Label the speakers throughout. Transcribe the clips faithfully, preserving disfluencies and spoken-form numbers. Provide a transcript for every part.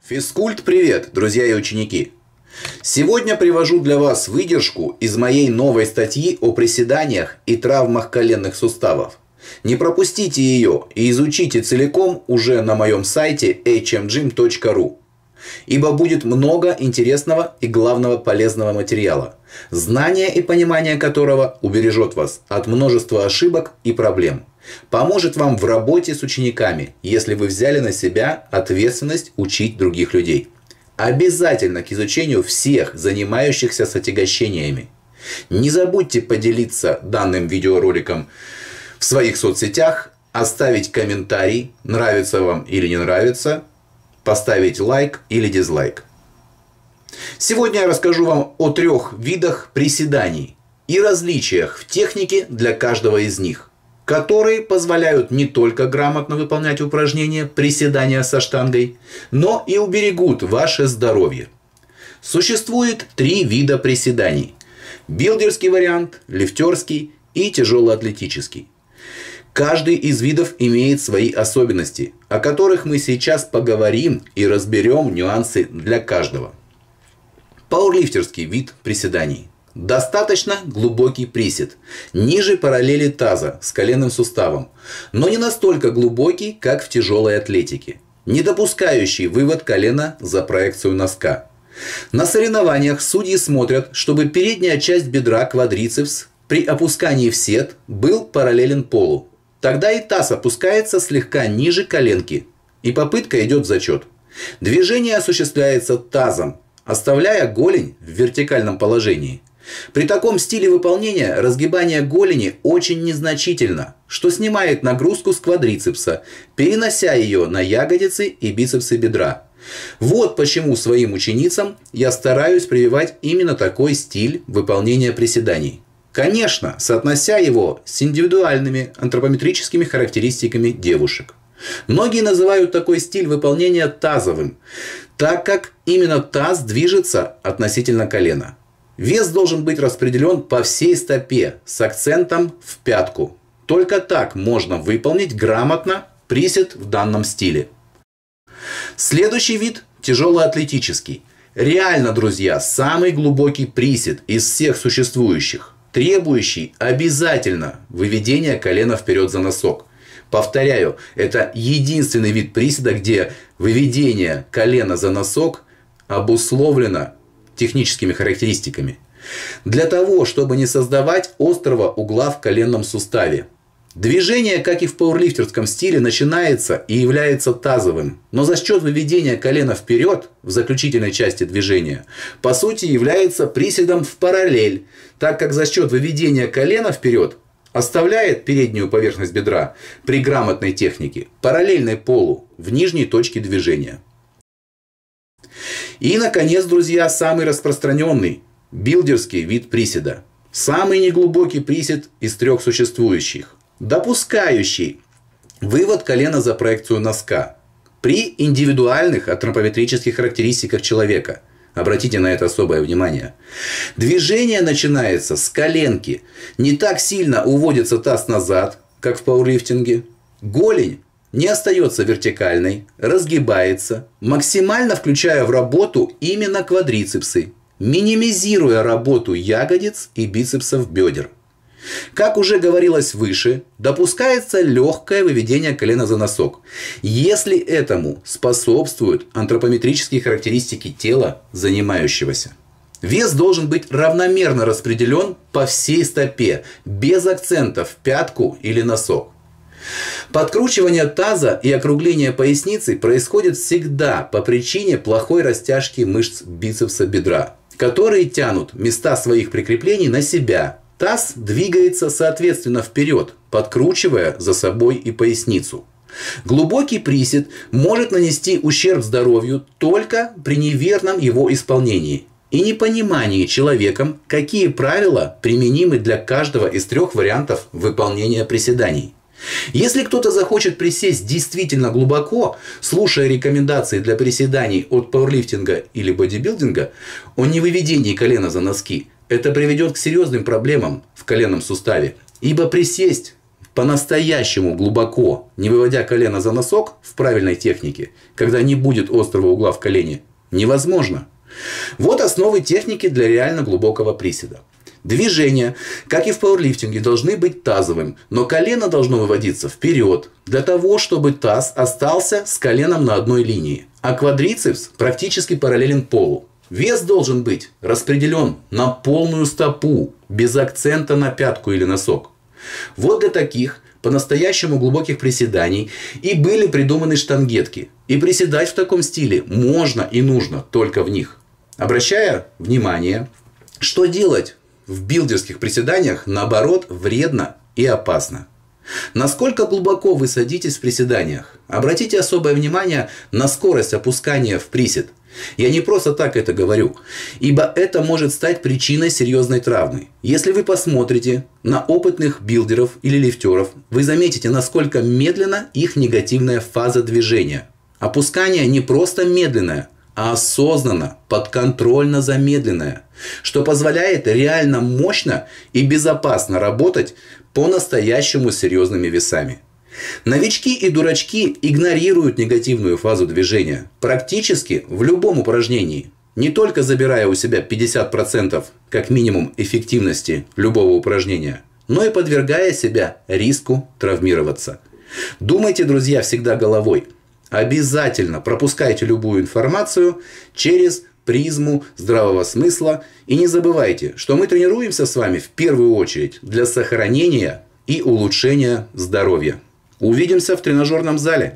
Speaker 1: Физкульт, привет, друзья и ученики! Сегодня привожу для вас выдержку из моей новой статьи о приседаниях и травмах коленных суставов. Не пропустите ее и изучите целиком уже на моем сайте эйч эм джим точка ру. Ибо будет много интересного и главного полезного материала, знание и понимание которого убережет вас от множества ошибок и проблем. Поможет вам в работе с учениками, если вы взяли на себя ответственность учить других людей. Обязательно к изучению всех занимающихся с отягощениями. Не забудьте поделиться данным видеороликом в своих соцсетях, оставить комментарий, нравится вам или не нравится, поставить лайк или дизлайк. Сегодня я расскажу вам о трех видах приседаний и различиях в технике для каждого из них, которые позволяют не только грамотно выполнять упражнения приседания со штангой, но и уберегут ваше здоровье. Существует три вида приседаний: билдерский вариант, лифтерский и тяжелоатлетический. Каждый из видов имеет свои особенности, о которых мы сейчас поговорим и разберем нюансы для каждого. Пауэрлифтерский вид приседаний. Достаточно глубокий присед, ниже параллели таза с коленным суставом, но не настолько глубокий, как в тяжелой атлетике, не допускающий вывод колена за проекцию носка. На соревнованиях судьи смотрят, чтобы передняя часть бедра, квадрицепс, при опускании в сет был параллелен полу. Тогда и таз опускается слегка ниже коленки, и попытка идет в зачет. Движение осуществляется тазом, оставляя голень в вертикальном положении. При таком стиле выполнения разгибание голени очень незначительно, что снимает нагрузку с квадрицепса, перенося ее на ягодицы и бицепсы бедра. Вот почему своим ученицам я стараюсь прививать именно такой стиль выполнения приседаний. Конечно, соотнося его с индивидуальными антропометрическими характеристиками девушек. Многие называют такой стиль выполнения тазовым, так как именно таз движется относительно колена. Вес должен быть распределен по всей стопе с акцентом в пятку. Только так можно выполнить грамотно присед в данном стиле. Следующий вид – тяжелоатлетический. Реально, друзья, самый глубокий присед из всех существующих, требующий обязательно выведения колена вперед за носок. Повторяю, это единственный вид приседа, где выведение колена за носок обусловлено техническими характеристиками. Для того, чтобы не создавать острого угла в коленном суставе. Движение, как и в пауэрлифтерском стиле, начинается и является тазовым, но за счет выведения колена вперед в заключительной части движения, по сути, является приседом в параллель, так как за счет выведения колена вперед оставляет переднюю поверхность бедра при грамотной технике параллельной полу в нижней точке движения. И, наконец, друзья, самый распространенный билдерский вид приседа. Самый неглубокий присед из трех существующих, допускающий вывод колена за проекцию носка при индивидуальных антропометрических характеристиках человека. Обратите на это особое внимание. Движение начинается с коленки. Не так сильно уводится таз назад, как в пауэрлифтинге. Голень не остается вертикальной, разгибается, максимально включая в работу именно квадрицепсы, минимизируя работу ягодиц и бицепсов бедер. Как уже говорилось выше, допускается легкое выведение колена за носок, если этому способствуют антропометрические характеристики тела занимающегося. Вес должен быть равномерно распределен по всей стопе, без акцентов в пятку или носок. Подкручивание таза и округление поясницы происходит всегда по причине плохой растяжки мышц бицепса бедра, которые тянут места своих прикреплений на себя. Таз двигается соответственно вперед, подкручивая за собой и поясницу. Глубокий присед может нанести ущерб здоровью только при неверном его исполнении и непонимании человеком, какие правила применимы для каждого из трех вариантов выполнения приседаний. Если кто-то захочет присесть действительно глубоко, слушая рекомендации для приседаний от пауэрлифтинга или бодибилдинга о невыведении колена за носки, это приведет к серьезным проблемам в коленном суставе, ибо присесть по-настоящему глубоко, не выводя колено за носок в правильной технике, когда не будет острого угла в колене, невозможно. Вот основы техники для реально глубокого приседа. Движения, как и в пауэрлифтинге, должны быть тазовым, но колено должно выводиться вперед, для того, чтобы таз остался с коленом на одной линии, а квадрицепс практически параллелен полу. Вес должен быть распределен на полную стопу, без акцента на пятку или носок. Вот для таких по-настоящему глубоких приседаний и были придуманы штангетки. И приседать в таком стиле можно и нужно только в них. Обращая внимание, что делать в билдерских приседаниях, наоборот, вредно и опасно. Насколько глубоко вы садитесь в приседаниях? Обратите особое внимание на скорость опускания в присед. Я не просто так это говорю, ибо это может стать причиной серьезной травмы. Если вы посмотрите на опытных билдеров или лифтеров, вы заметите, насколько медленно их негативная фаза движения. Опускание не просто медленное, а осознанно, подконтрольно замедленное, что позволяет реально мощно и безопасно работать по-настоящему серьезными весами. Новички и дурачки игнорируют негативную фазу движения практически в любом упражнении, не только забирая у себя пятьдесят процентов как минимум эффективности любого упражнения, но и подвергая себя риску травмироваться. Думайте, друзья, всегда головой. Обязательно пропускайте любую информацию через призму здравого смысла. И не забывайте, что мы тренируемся с вами в первую очередь для сохранения и улучшения здоровья. Увидимся в тренажерном зале.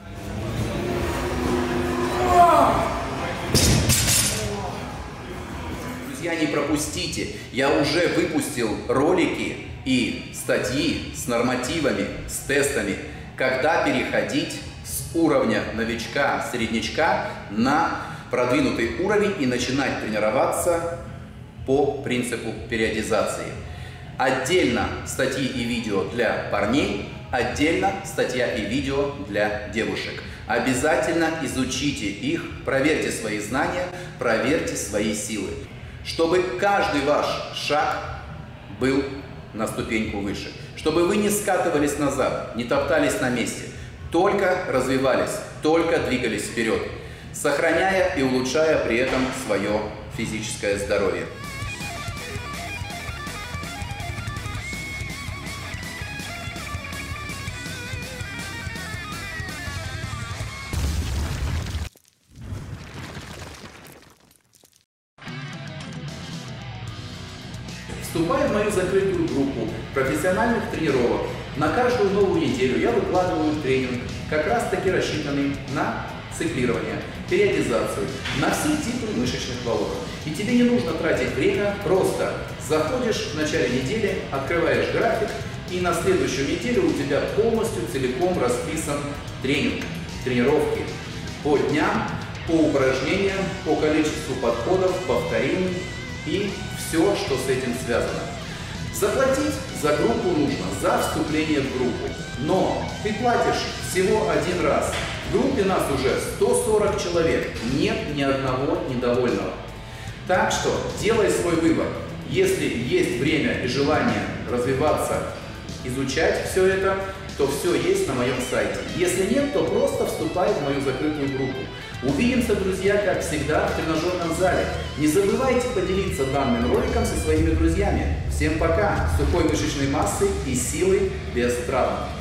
Speaker 1: Друзья, не пропустите, я уже выпустил ролики и статьи с нормативами, с тестами, когда переходить с уровня новичка, среднячка на продвинутый уровень и начинать тренироваться по принципу периодизации. Отдельно статьи и видео для парней, отдельно статья и видео для девушек. Обязательно изучите их, проверьте свои знания, проверьте свои силы, чтобы каждый ваш шаг был на ступеньку выше, чтобы вы не скатывались назад, не топтались на месте, только развивались, только двигались вперед, сохраняя и улучшая при этом свое физическое здоровье. Вступая в мою закрытую группу профессиональных тренировок, на каждую новую неделю я выкладываю тренинг, как раз таки рассчитанный на циклирование, периодизацию, на все типы мышечных волокон. И тебе не нужно тратить время, просто заходишь в начале недели, открываешь график, и на следующую неделю у тебя полностью целиком расписан тренинг, тренировки по дням, по упражнениям, по количеству подходов, повторений и все, что с этим связано. Заплатить за группу нужно за вступление в группу, но ты платишь всего один раз. В группе нас уже сто сорок человек, нет ни одного недовольного. Так что делай свой выбор. Если есть время и желание развиваться, изучать все это, то все есть на моем сайте. Если нет, то просто вступай в мою закрытую группу. Увидимся, друзья, как всегда, в тренажерном зале. Не забывайте поделиться данным роликом со своими друзьями. Всем пока! Сухой мышечной массой и силой без травм.